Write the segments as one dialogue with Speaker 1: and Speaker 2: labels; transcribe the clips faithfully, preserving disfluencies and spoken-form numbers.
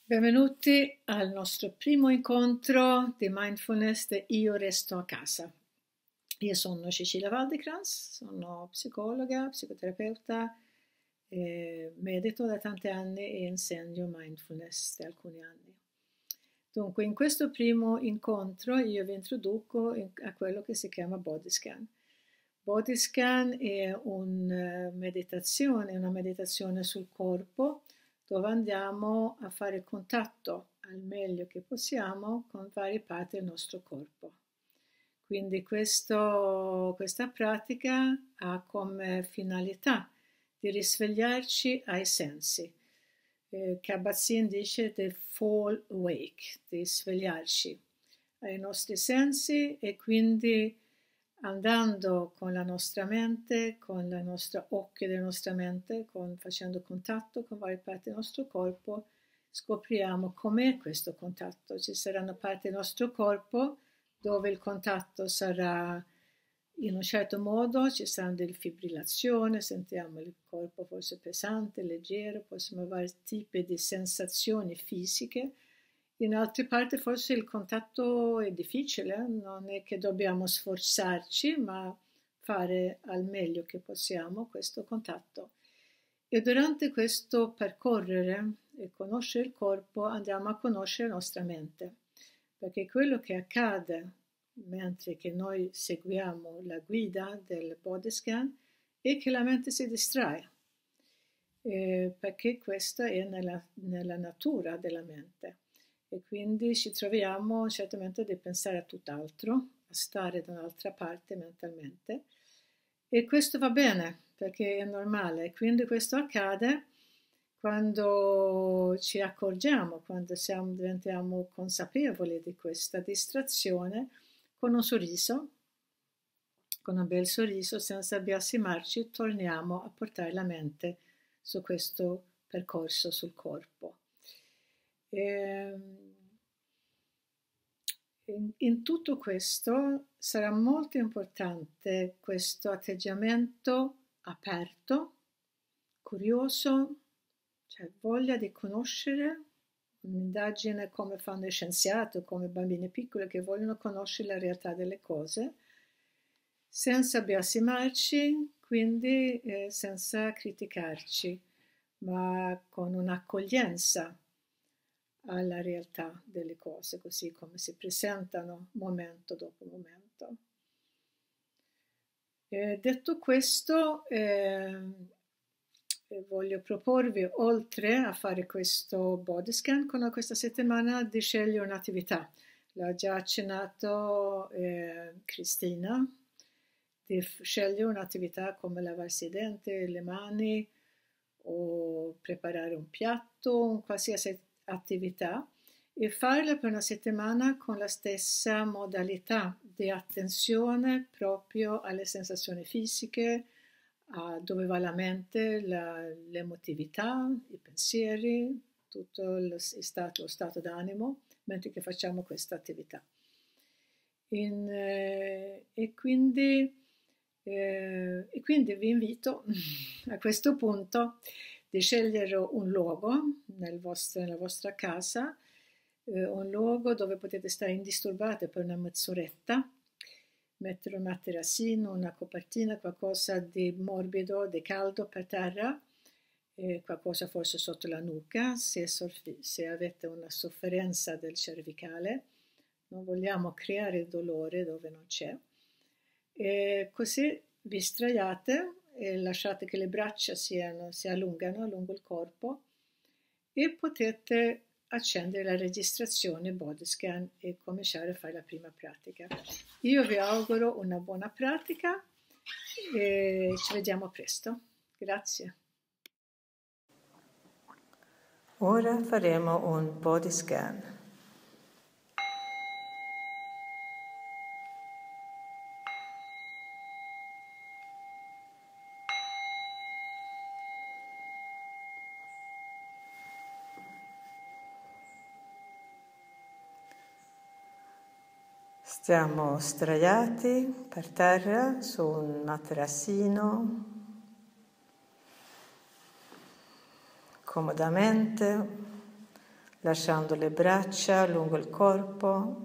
Speaker 1: Benvenuti al nostro primo incontro di mindfulness di Io Resto a Casa. Io sono Cecilia Waldekranz, sono psicologa, psicoterapeuta, eh, medito da tanti anni e insegno mindfulness da alcuni anni. Dunque, in questo primo incontro io vi introduco in, a quello che si chiama Body Scan. Body Scan è una meditazione, una meditazione sul corpo, dove andiamo a fare contatto al meglio che possiamo con varie parti del nostro corpo. Quindi questo, questa pratica ha come finalità di risvegliarci ai sensi. Eh, Kabat-Zinn dice di fall awake, di svegliarci ai nostri sensi e quindi andando con la nostra mente, con il nostro occhio della nostra mente, con, facendo contatto con varie parti del nostro corpo, scopriamo com'è questo contatto. Ci saranno parti del nostro corpo dove il contatto sarà in un certo modo, ci sarà delle fibrillazioni, sentiamo il corpo forse pesante, leggero, possiamo avere vari tipi di sensazioni fisiche. In altre parti forse il contatto è difficile, non è che dobbiamo sforzarci, ma fare al meglio che possiamo questo contatto. E durante questo percorrere e conoscere il corpo andiamo a conoscere la nostra mente, perché quello che accade mentre che noi seguiamo la guida del body scan è che la mente si distrae, eh, perché questa è nella, nella natura della mente. E quindi ci troviamo certamente di pensare a tutt'altro, a stare da un'altra parte mentalmente, e questo va bene perché è normale. Quindi questo accade quando ci accorgiamo, quando siamo, diventiamo consapevoli di questa distrazione, con un sorriso, con un bel sorriso, senza biasimarci, torniamo a portare la mente su questo percorso sul corpo. In, in tutto questo sarà molto importante questo atteggiamento aperto, curioso, cioè voglia di conoscere, un'indagine come fanno gli scienziati, come bambini piccoli che vogliono conoscere la realtà delle cose, senza biasimarci, quindi eh, senza criticarci, ma con un'accoglienza alla realtà delle cose, così come si presentano momento dopo momento. Eh, detto questo, eh, voglio proporvi, oltre a fare questo body scan con questa settimana, di scegliere un'attività. L'ha già accennato eh, Cristina, di scegliere un'attività come lavarsi i denti, le mani, o preparare un piatto, qualsiasi attività, e farla per una settimana con la stessa modalità di attenzione proprio alle sensazioni fisiche, a dove va la mente, la, l'emotività, i pensieri, tutto lo stato, lo stato d'animo, mentre che facciamo questa attività. In, eh, e quindi Eh, e quindi vi invito a questo punto di scegliere un luogo nel vostro, nella vostra casa, eh, un luogo dove potete stare indisturbati per una mezz'oretta, mettere un materassino, una copertina, qualcosa di morbido, di caldo per terra, eh, qualcosa forse sotto la nuca, se, se avete una sofferenza del cervicale, non vogliamo creare dolore dove non c'è. E così vi sdraiate e lasciate che le braccia siano, si allungano lungo il corpo e potete accendere la registrazione body scan e cominciare a fare la prima pratica. Io vi auguro una buona pratica e ci vediamo presto. Grazie.
Speaker 2: Ora faremo un body scan. Stiamo sdraiati per terra su un materassino, comodamente, lasciando le braccia lungo il corpo.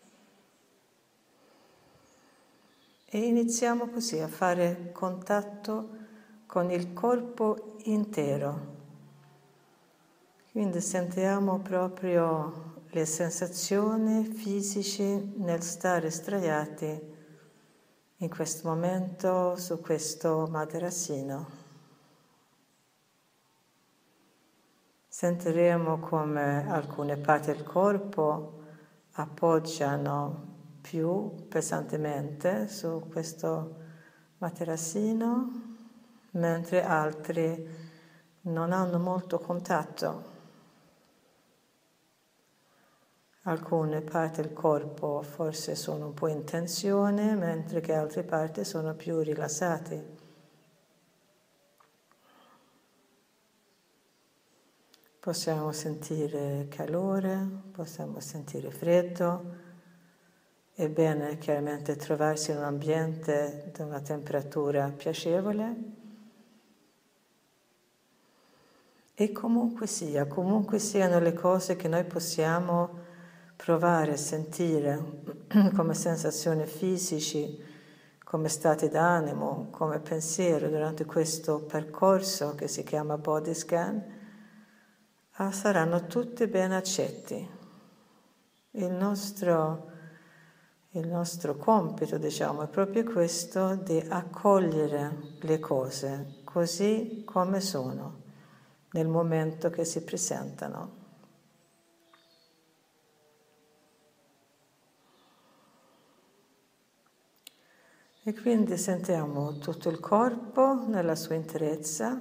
Speaker 2: E iniziamo così a fare contatto con il corpo intero. Quindi sentiamo proprio le sensazioni fisiche nel stare sdraiati in questo momento su questo materassino. Sentiremo come alcune parti del corpo appoggiano più pesantemente su questo materassino, mentre altri non hanno molto contatto. Alcune parti del corpo forse sono un po' in tensione, mentre che altre parti sono più rilassate. Possiamo sentire calore, possiamo sentire freddo. È bene chiaramente trovarsi in un ambiente di una temperatura piacevole. E comunque sia, comunque siano le cose che noi possiamo provare, sentire come sensazioni fisici, come stati d'animo, come pensiero durante questo percorso che si chiama Body Scan, ah, saranno tutti ben accetti. Il nostro, il nostro compito, diciamo, è proprio questo di accogliere le cose così come sono nel momento che si presentano. E quindi sentiamo tutto il corpo nella sua interezza,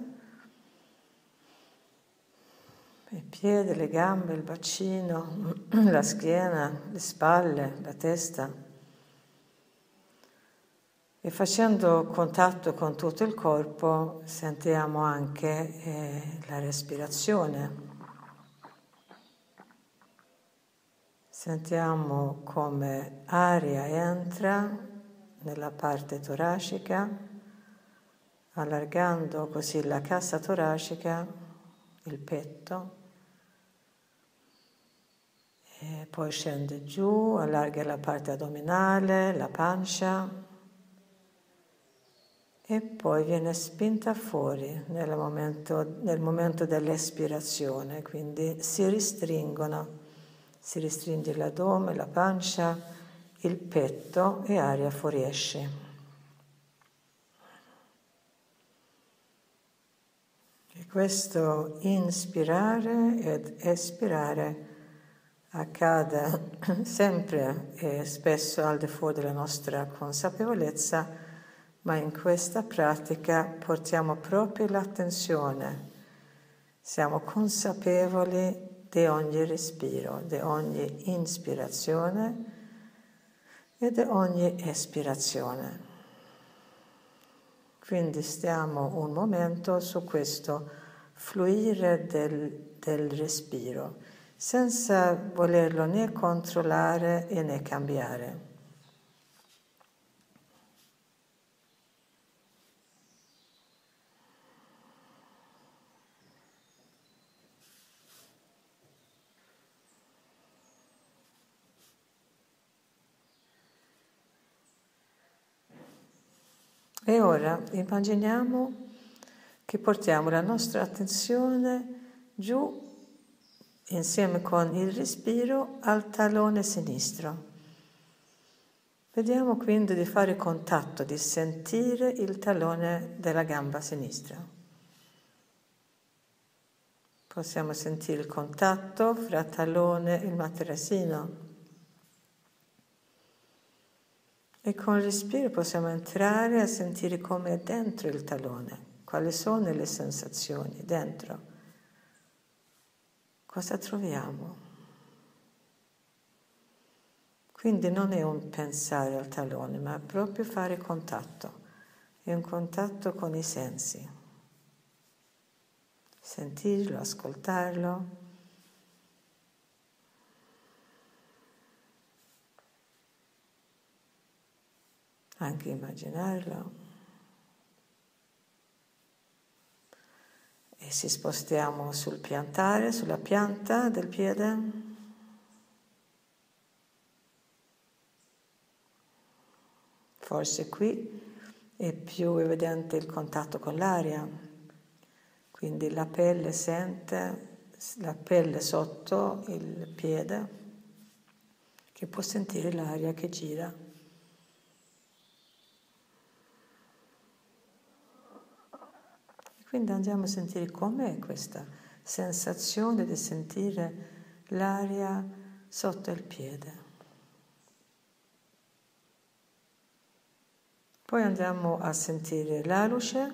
Speaker 2: i piedi, le gambe, il bacino, la schiena, le spalle, la testa. E facendo contatto con tutto il corpo sentiamo anche eh, la respirazione. Sentiamo come aria entra nella parte toracica, allargando così la cassa toracica, il petto, e poi scende giù, allarga la parte addominale, la pancia, e poi viene spinta fuori nel momento, nel momento dell'espirazione, quindi si ristringono, si ristringe l'addome, la pancia, il petto e aria fuoriesce. E questo inspirare ed espirare accade sempre e spesso al di fuori della nostra consapevolezza, ma in questa pratica portiamo proprio l'attenzione, siamo consapevoli di ogni respiro, di ogni ispirazione e di ogni espirazione. Quindi stiamo un momento su questo fluire del, del respiro, senza volerlo né controllare e né cambiare. E ora immaginiamo che portiamo la nostra attenzione giù insieme con il respiro al tallone sinistro. Vediamo quindi di fare contatto, di sentire il tallone della gamba sinistra. Possiamo sentire il contatto fra tallone e il materassino. E con il respiro possiamo entrare a sentire come è dentro il tallone, quali sono le sensazioni dentro. Cosa troviamo? Quindi non è un pensare al tallone, ma proprio fare contatto. È un contatto con i sensi. Sentirlo, ascoltarlo. Anche immaginarlo. E ci spostiamo sul piantare, sulla pianta del piede. Forse qui è più evidente il contatto con l'aria, quindi la pelle sente, la pelle sotto il piede, che può sentire l'aria che gira. Quindi andiamo a sentire com'è questa sensazione di sentire l'aria sotto il piede. Poi andiamo a sentire la luce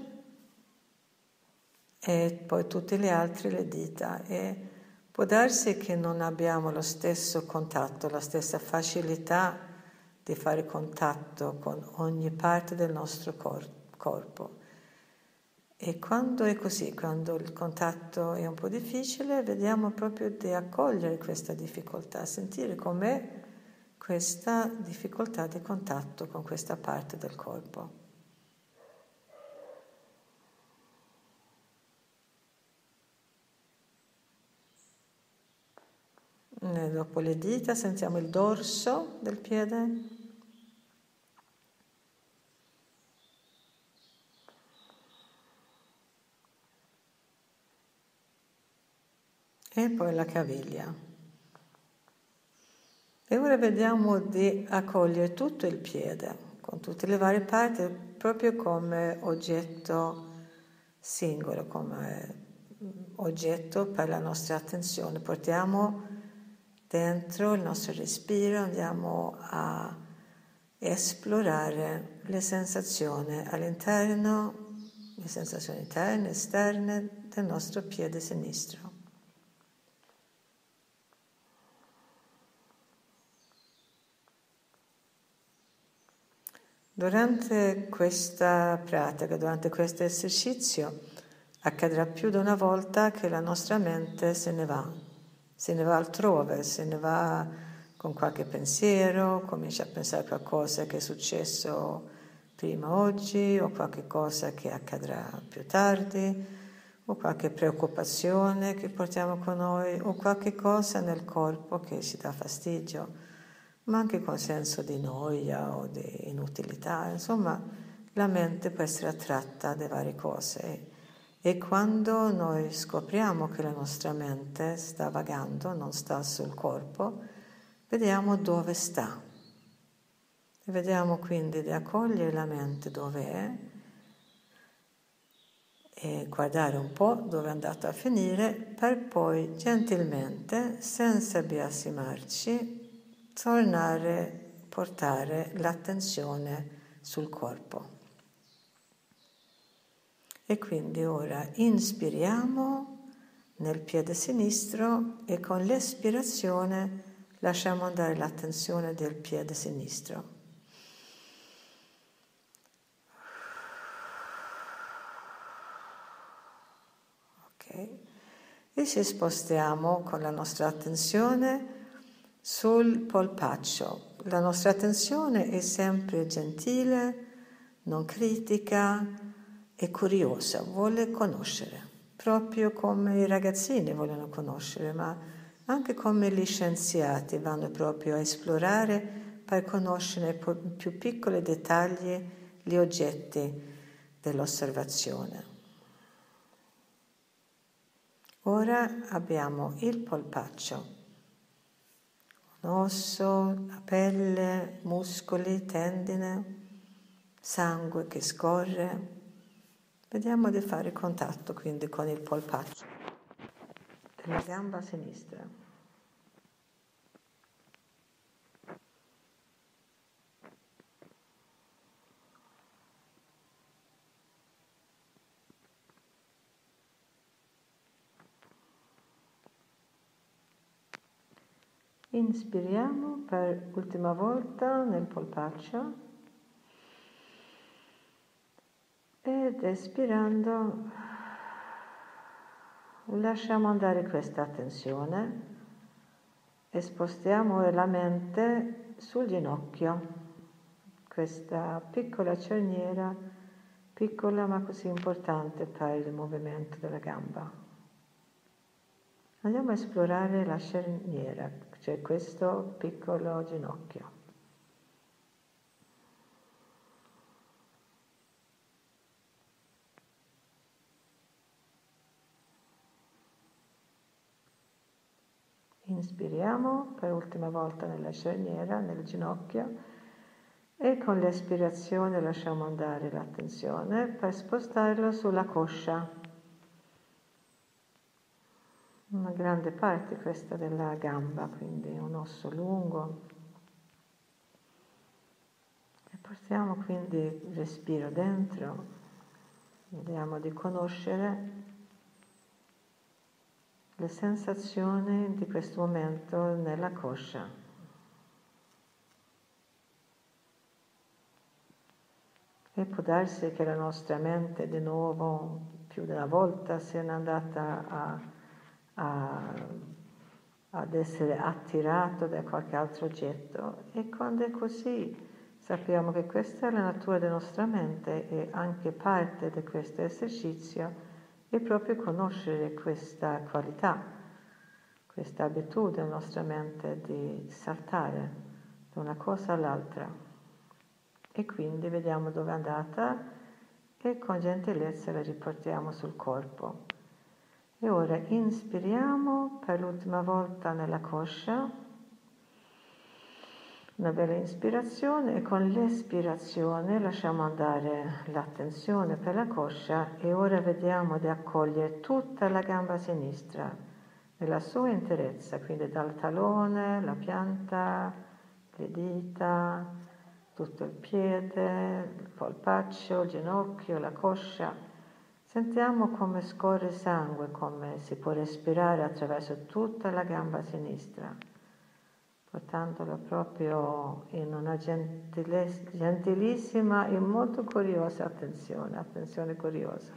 Speaker 2: e poi tutte le altre le dita. E può darsi che non abbiamo lo stesso contatto, la stessa facilità di fare contatto con ogni parte del nostro cor- corpo. E quando è così, quando il contatto è un po' difficile, vediamo proprio di accogliere questa difficoltà, sentire com'è questa difficoltà di contatto con questa parte del corpo. E dopo le dita sentiamo il dorso del piede. E poi la caviglia. E ora vediamo di accogliere tutto il piede, con tutte le varie parti, proprio come oggetto singolo, come oggetto per la nostra attenzione. Portiamo dentro il nostro respiro, andiamo a esplorare le sensazioni all'interno, le sensazioni interne, esterne del nostro piede sinistro. Durante questa pratica, durante questo esercizio, accadrà più di una volta che la nostra mente se ne va, se ne va altrove, se ne va con qualche pensiero, comincia a pensare a qualcosa che è successo prima oggi o qualche cosa che accadrà più tardi o qualche preoccupazione che portiamo con noi o qualche cosa nel corpo che ci dà fastidio, ma anche con senso di noia o di inutilità. Insomma, la mente può essere attratta da varie cose e quando noi scopriamo che la nostra mente sta vagando, non sta sul corpo, vediamo dove sta. E vediamo quindi di accogliere la mente dove è e guardare un po' dove è andata a finire per poi gentilmente, senza biasimarci, tornare a portare l'attenzione sul corpo. E quindi ora inspiriamo nel piede sinistro e con l'espirazione lasciamo andare l'attenzione del piede sinistro. Ok? E ci spostiamo con la nostra attenzione sul polpaccio. La nostra attenzione è sempre gentile, non critica e curiosa, vuole conoscere, proprio come i ragazzini vogliono conoscere, ma anche come gli scienziati vanno proprio a esplorare per conoscere nei più piccoli dettagli gli oggetti dell'osservazione. Ora abbiamo il polpaccio. Un osso, la pelle, muscoli, tendine, sangue che scorre. Vediamo di fare contatto quindi con il polpaccio della gamba sinistra. Inspiriamo per l'ultima volta nel polpaccio ed espirando lasciamo andare questa attenzione e spostiamo la mente sul ginocchio, questa piccola cerniera piccola ma così importante per il movimento della gamba. Andiamo a esplorare la cerniera, cioè questo piccolo ginocchio. Inspiriamo per l'ultima volta nella cerniera, nel ginocchio, e con l'espirazione lasciamo andare l'attenzione per spostarlo sulla coscia. Una grande parte questa della gamba, quindi un osso lungo. E portiamo quindi il respiro dentro, vediamo di conoscere le sensazioni di questo momento nella coscia. E può darsi che la nostra mente di nuovo, più di una volta, sia andata a, a, ad essere attirato da qualche altro oggetto. E quando è così, sappiamo che questa è la natura della nostra mente e anche parte di questo esercizio è proprio conoscere questa qualità, questa abitudine della nostra mente di saltare da una cosa all'altra. E quindi vediamo dove è andata e con gentilezza la riportiamo sul corpo. E ora inspiriamo per l'ultima volta nella coscia, una bella ispirazione, e con l'espirazione lasciamo andare l'attenzione per la coscia e ora vediamo di accogliere tutta la gamba sinistra nella sua interezza, quindi dal talone, la pianta, le dita, tutto il piede, il polpaccio, il ginocchio, la coscia. Sentiamo come scorre il sangue, come si può respirare attraverso tutta la gamba sinistra, portandolo proprio in una gentilissima e molto curiosa attenzione, attenzione curiosa.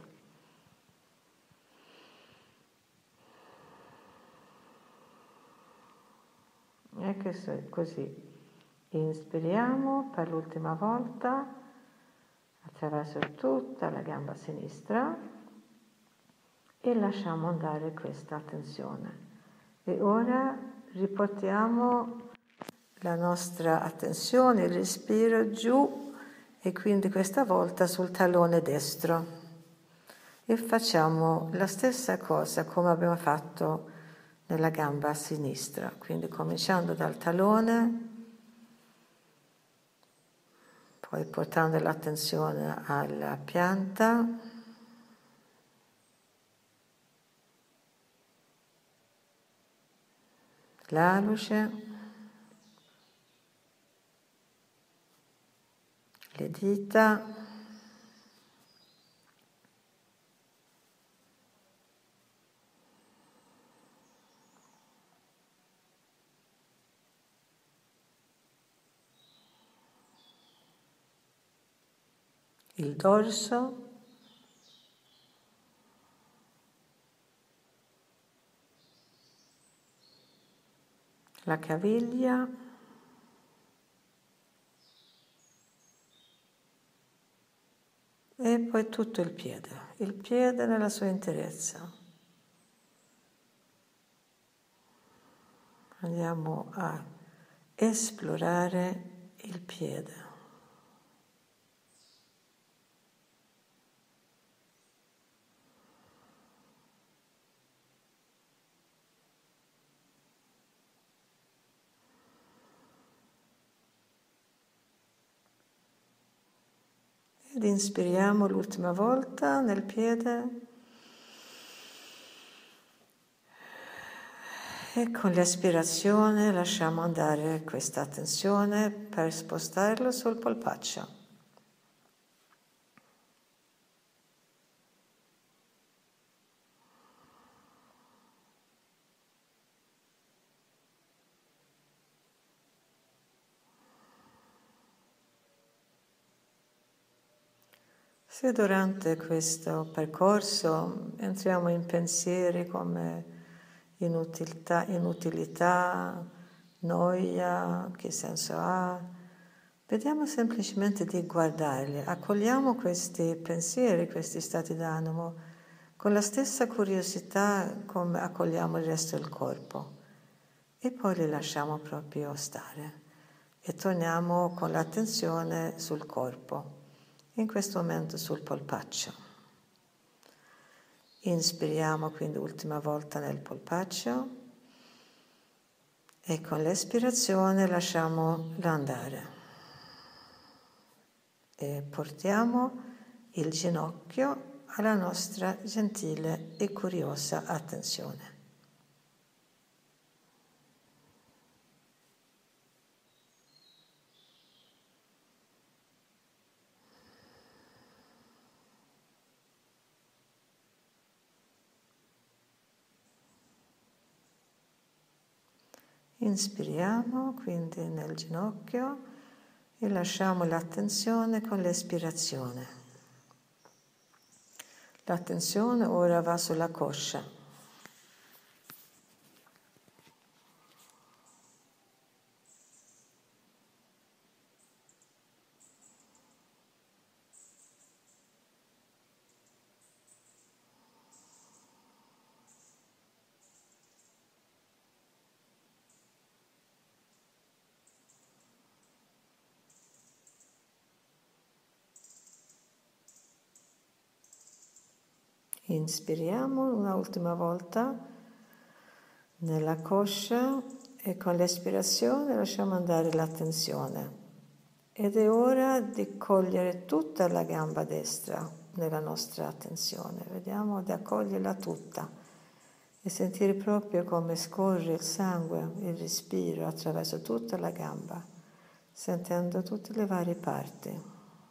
Speaker 2: E che così. Inspiriamo per l'ultima volta attraverso tutta la gamba sinistra e lasciamo andare questa attenzione. E ora riportiamo la nostra attenzione, il respiro giù e quindi questa volta sul talone destro. E facciamo la stessa cosa come abbiamo fatto nella gamba sinistra, quindi cominciando dal talone, poi portando l'attenzione alla pianta, l'alluce, le dita, il dorso, la caviglia, e poi tutto il piede, il piede nella sua interezza. Andiamo a esplorare il piede. Ed inspiriamo l'ultima volta nel piede e con l'espirazione lasciamo andare questa attenzione per spostarlo sul polpaccio. Se durante questo percorso entriamo in pensieri come inutilità, inutilità, noia, che senso ha, Vediamo semplicemente di guardarli, accogliamo questi pensieri, questi stati d'animo, con la stessa curiosità come accogliamo il resto del corpo e poi li lasciamo proprio stare e torniamo con l'attenzione sul corpo, in questo momento sul polpaccio. Inspiriamo quindi ultima volta nel polpaccio e con l'espirazione lasciamolo andare. E portiamo il ginocchio alla nostra gentile e curiosa attenzione. Inspiriamo quindi nel ginocchio e lasciamo l'attenzione con l'espirazione. L'attenzione ora va sulla coscia. Inspiriamo una ultima volta nella coscia e con l'espirazione lasciamo andare l'attenzione. Ed è ora di cogliere tutta la gamba destra nella nostra attenzione. Vediamo di accoglierla tutta e sentire proprio come scorre il sangue, il respiro attraverso tutta la gamba, sentendo tutte le varie parti.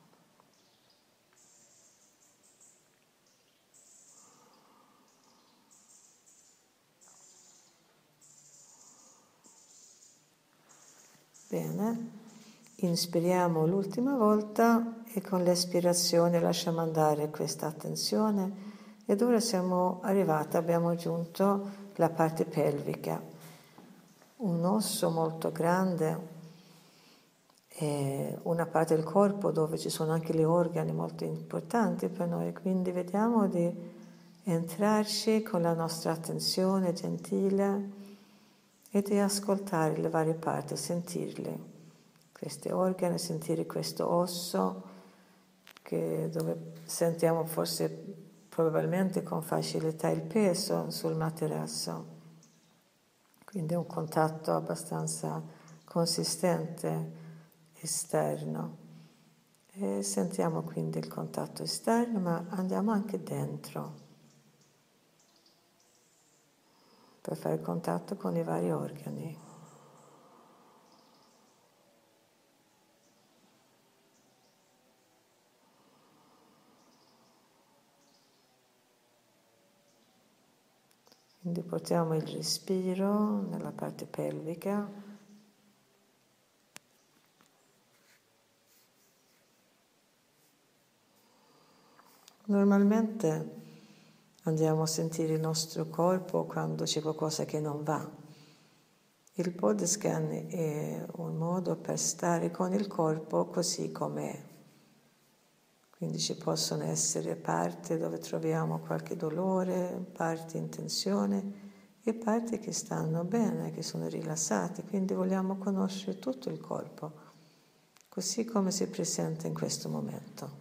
Speaker 2: Bene, inspiriamo l'ultima volta e con l'espirazione lasciamo andare questa attenzione ed ora siamo arrivati, abbiamo raggiunto la parte pelvica, un osso molto grande e una parte del corpo dove ci sono anche gli organi molto importanti per noi, quindi vediamo di entrarci con la nostra attenzione gentile e di ascoltare le varie parti, sentirle, questi organi, sentire questo osso che dove sentiamo forse probabilmente con facilità il peso sul materasso, quindi un contatto abbastanza consistente esterno e sentiamo quindi il contatto esterno, ma andiamo anche dentro per fare contatto con i vari organi. Quindi portiamo il respiro nella parte pelvica. Normalmente andiamo a sentire il nostro corpo quando c'è qualcosa che non va. Il body scan è un modo per stare con il corpo così com'è. Quindi ci possono essere parti dove troviamo qualche dolore, parti in tensione e parti che stanno bene, che sono rilassate. Quindi vogliamo conoscere tutto il corpo, così come si presenta in questo momento.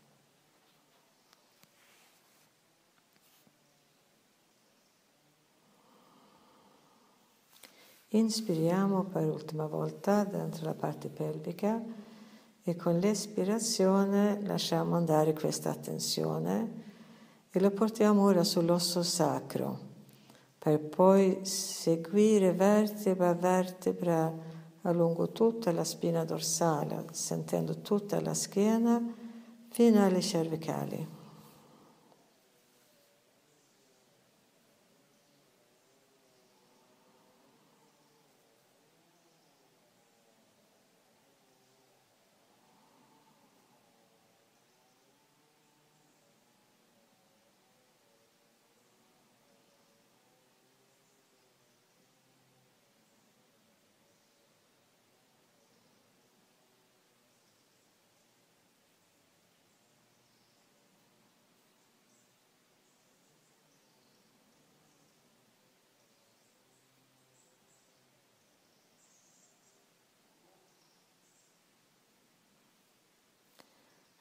Speaker 2: Inspiriamo per l'ultima volta dentro la parte pelvica e con l'espirazione lasciamo andare questa attenzione e lo portiamo ora sull'osso sacro per poi seguire vertebra a vertebra a lungo tutta la spina dorsale, sentendo tutta la schiena fino alle cervicali.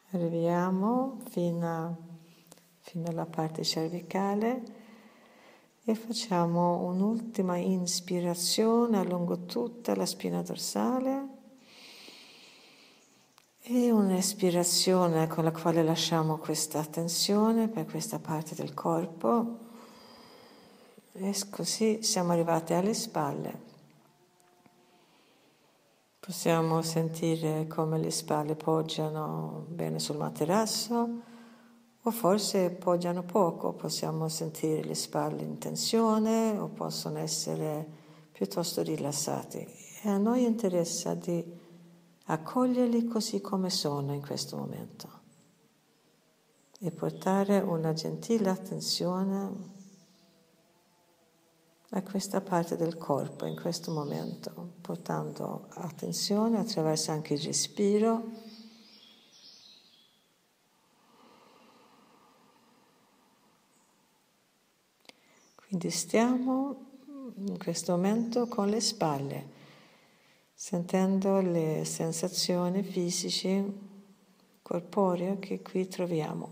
Speaker 2: Arriviamo fino, a, fino alla parte cervicale e facciamo un'ultima ispirazione lungo tutta la spina dorsale e un'espirazione con la quale lasciamo questa tensione per questa parte del corpo e così siamo arrivati alle spalle. Possiamo sentire come le spalle poggiano bene sul materasso o forse poggiano poco, possiamo sentire le spalle in tensione o possono essere piuttosto rilassati. E a noi interessa di accoglierli così come sono in questo momento e portare una gentile attenzione a questa parte del corpo in questo momento, portando attenzione attraverso anche il respiro. Quindi stiamo in questo momento con le spalle, sentendo le sensazioni fisiche, corporee che qui troviamo.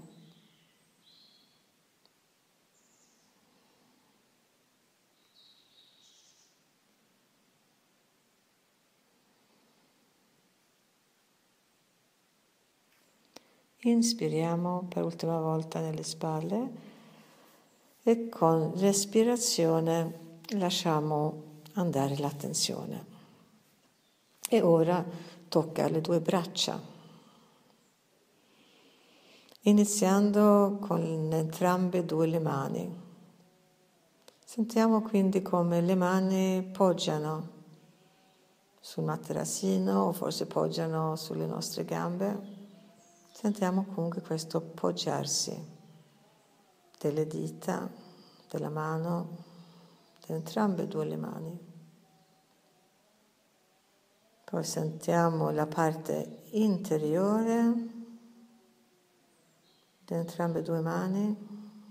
Speaker 2: Inspiriamo per ultima volta nelle spalle e con respirazione lasciamo andare l'attenzione. E ora tocca alle due braccia, iniziando con entrambe e due le mani. Sentiamo quindi come le mani poggiano sul materassino o forse poggiano sulle nostre gambe. Sentiamo comunque questo poggiarsi delle dita, della mano, di entrambe e due le mani. Poi sentiamo la parte interiore di entrambe e due mani.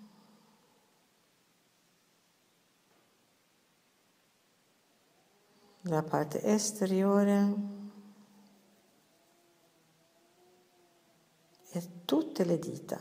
Speaker 2: La parte esteriore e tutte le dita.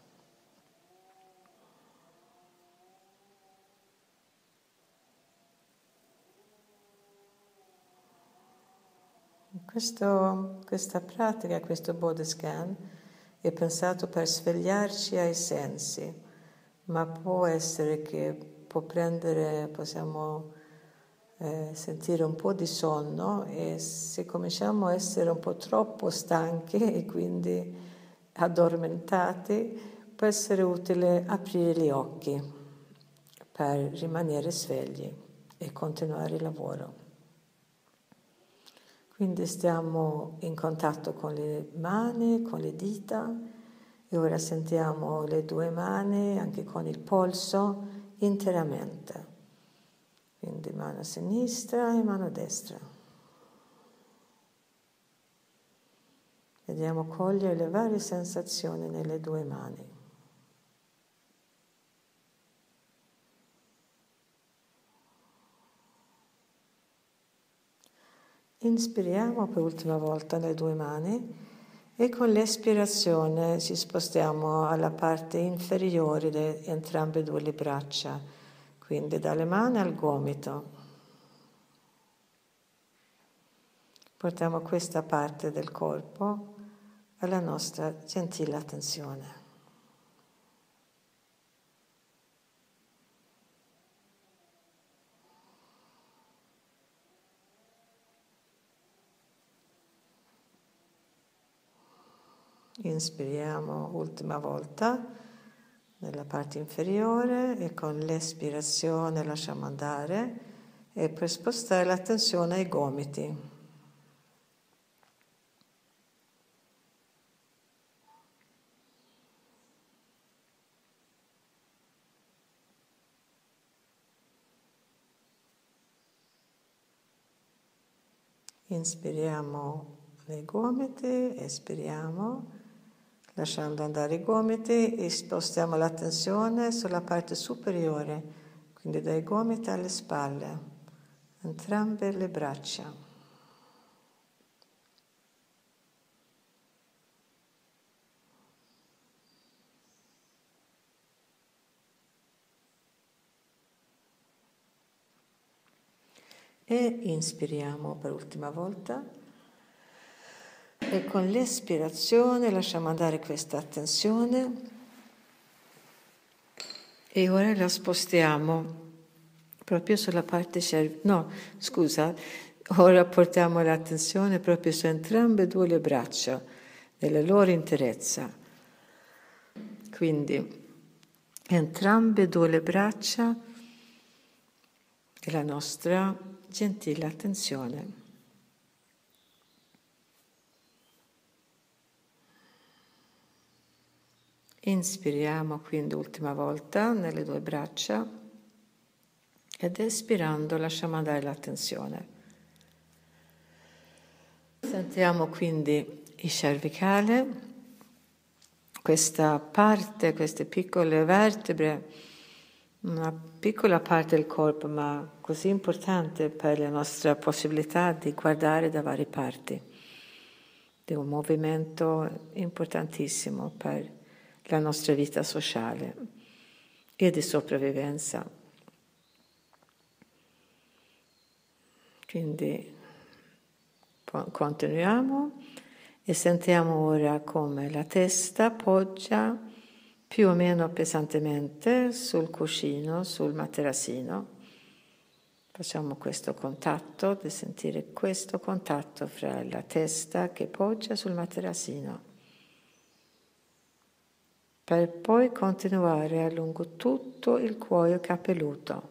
Speaker 2: Questo, questa pratica, questo body scan è pensato per svegliarci ai sensi, ma può essere che può prendere, possiamo eh, sentire un po' di sonno e se cominciamo a essere un po' troppo stanchi e quindi addormentati, può essere utile aprire gli occhi per rimanere svegli e continuare il lavoro. Quindi stiamo in contatto con le mani, con le dita e ora sentiamo le due mani anche con il polso interamente. Quindi mano sinistra e mano destra. Vediamo cogliere le varie sensazioni nelle due mani. Inspiriamo per ultima volta le due mani e con l'espirazione ci spostiamo alla parte inferiore di entrambe e due le braccia, quindi dalle mani al gomito. Portiamo questa parte del corpo alla nostra gentile attenzione. Inspiriamo ultima volta nella parte inferiore e con l'espirazione lasciamo andare e per spostare l'attenzione ai gomiti. Inspiriamo nei gomiti, espiriamo. Lasciando andare i gomiti e spostiamo l'attenzione sulla parte superiore, quindi dai gomiti alle spalle, entrambe le braccia. e inspiriamo per l'ultima volta. E con l'espirazione lasciamo andare questa attenzione e ora la spostiamo proprio sulla parte cervicale. No, scusa, ora portiamo l'attenzione proprio su entrambe e due le braccia, nella loro interezza. Quindi entrambe e due le braccia e la nostra gentile attenzione. Inspiriamo quindi ultima volta nelle due braccia ed espirando lasciamo andare l'attenzione. Sentiamo quindi il cervicale, questa parte, queste piccole vertebre, una piccola parte del corpo ma così importante per la nostra possibilità di guardare da varie parti. È un movimento importantissimo per la nostra vita sociale e di sopravvivenza. Quindi continuiamo e sentiamo ora come la testa poggia più o meno pesantemente sul cuscino, sul materassino. Facciamo questo contatto, di sentire questo contatto fra la testa che poggia sul materassino, per poi continuare lungo tutto il cuoio capelluto.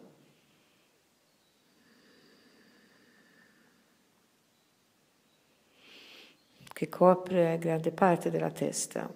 Speaker 2: Che copre grande parte della testa.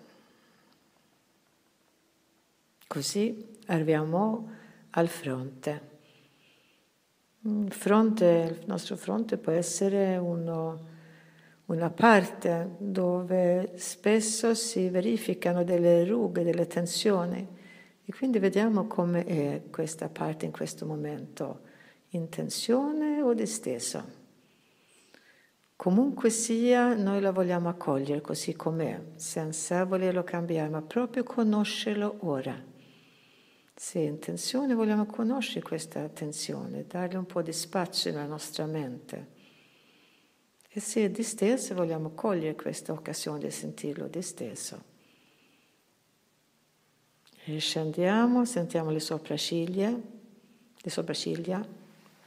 Speaker 2: Così arriviamo al fronte. Il fronte, il nostro fronte può essere uno, una parte dove spesso si verificano delle rughe, delle tensioni e quindi vediamo come è questa parte in questo momento, in tensione o distesa. Comunque sia, noi la vogliamo accogliere così com'è, senza volerlo cambiare, ma proprio conoscerlo ora. Se in tensione vogliamo conoscere questa tensione, dargli un po' di spazio nella nostra mente. E se è disteso, vogliamo cogliere questa occasione di sentirlo disteso. Riscendiamo, sentiamo le sopracciglia, le sopracciglia.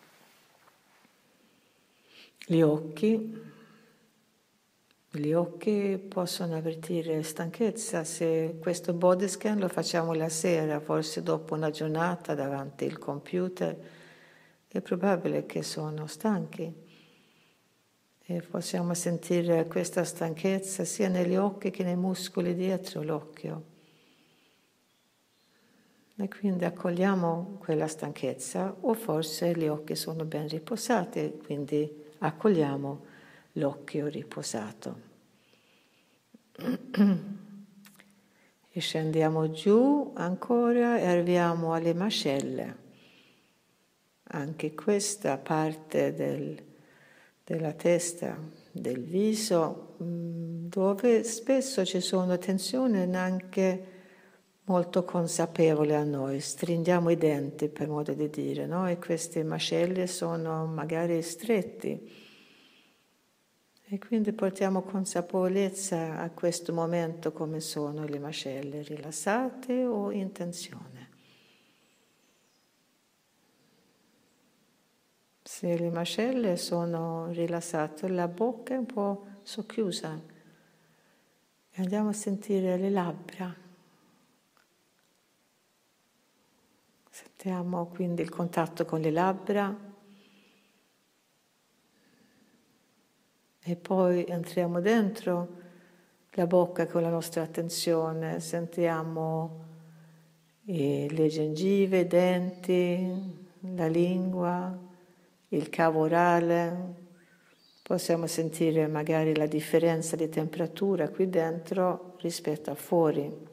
Speaker 2: Gli occhi, gli occhi possono avvertire stanchezza se questo body scan lo facciamo la sera, forse dopo una giornata davanti al computer, è probabile che sono stanchi e possiamo sentire questa stanchezza sia negli occhi che nei muscoli dietro l'occhio. E quindi accogliamo quella stanchezza o forse gli occhi sono ben riposati, quindi accogliamo l'occhio riposato. E scendiamo giù ancora e arriviamo alle mascelle. Anche questa parte del, della testa, del viso, dove spesso ci sono tensioni neanche molto consapevoli a noi. Stringiamo i denti, per modo di dire, no? E queste mascelle sono magari stretti. E quindi portiamo consapevolezza a questo momento come sono le mascelle, rilassate o in tensione. Se le mascelle sono rilassate, la bocca è un po' socchiusa. E andiamo a sentire le labbra. Sentiamo quindi il contatto con le labbra. E poi entriamo dentro la bocca con la nostra attenzione, sentiamo eh, le gengive, i denti, la lingua, il cavo orale. Possiamo sentire magari la differenza di temperatura qui dentro rispetto a fuori.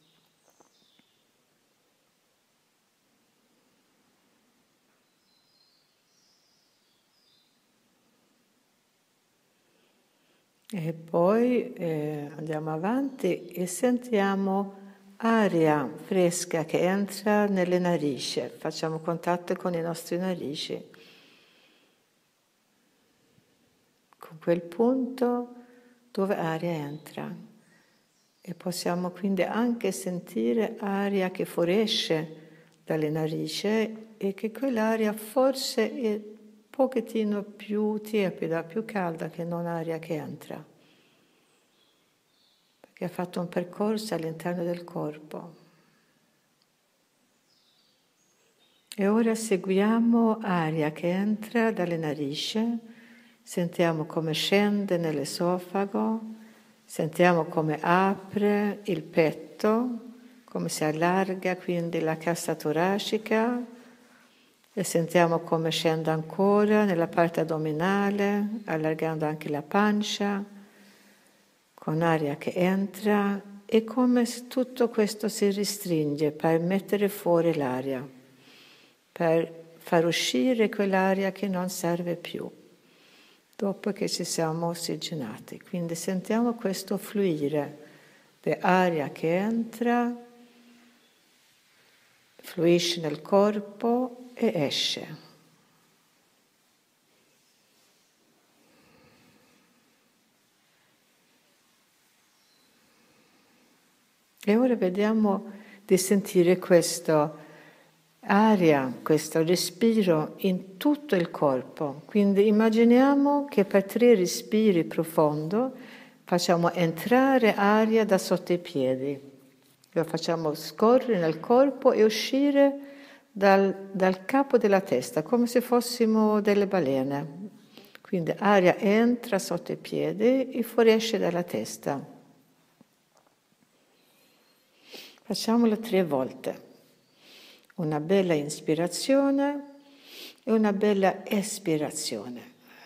Speaker 2: E poi eh, andiamo avanti e sentiamo aria fresca che entra nelle narici. Facciamo contatto con le nostre narici. quel punto dove aria entra. E possiamo quindi anche sentire aria che fuoriesce dalle narici e che quell'aria forse è un pochettino più tiepida, più calda che non aria che entra, perché ha fatto un percorso all'interno del corpo. E ora seguiamo aria che entra dalle narici, sentiamo come scende nell'esofago, sentiamo come apre il petto, come si allarga quindi la cassa toracica e sentiamo come scende ancora nella parte addominale, allargando anche la pancia, con aria che entra e come tutto questo si ristringe per mettere fuori l'aria, per far uscire quell'aria che non serve più, dopo che ci siamo ossigenati. Quindi sentiamo questo fluire di aria che entra, fluisce nel corpo e esce. E ora vediamo di sentire questa aria, questo respiro in tutto il corpo. Quindi immaginiamo che per tre respiri profondi facciamo entrare aria da sotto i piedi. Lo facciamo scorrere nel corpo e uscire dal, dal capo della testa, come se fossimo delle balene. Quindi aria entra sotto i piedi e fuoriesce dalla testa. Facciamolo tre volte. Una bella inspirazione e una bella espirazione.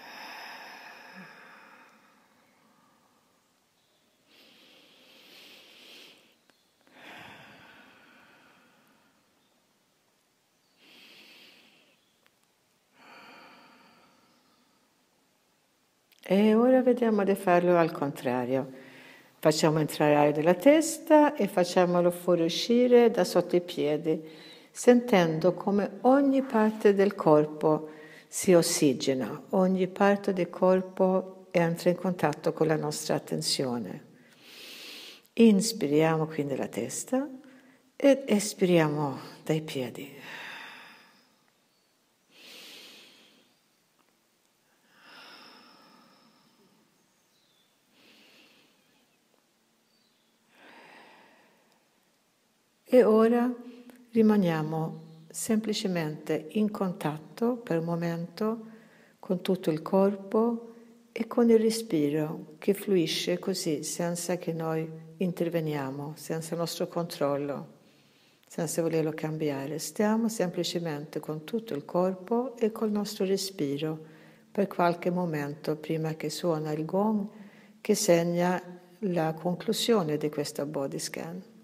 Speaker 2: E ora vediamo di farlo al contrario. Facciamo entrare aria dalla testa e facciamolo fuoriuscire da sotto i piedi, sentendo come ogni parte del corpo si ossigena, ogni parte del corpo entra in contatto con la nostra attenzione. Inspiriamo quindi la testa ed espiriamo dai piedi. E ora rimaniamo semplicemente in contatto per un momento con tutto il corpo e con il respiro che fluisce così, senza che noi interveniamo, senza il nostro controllo, senza volerlo cambiare. Stiamo semplicemente con tutto il corpo e col nostro respiro per qualche momento prima che suona il gong che segna la conclusione di questa body scan.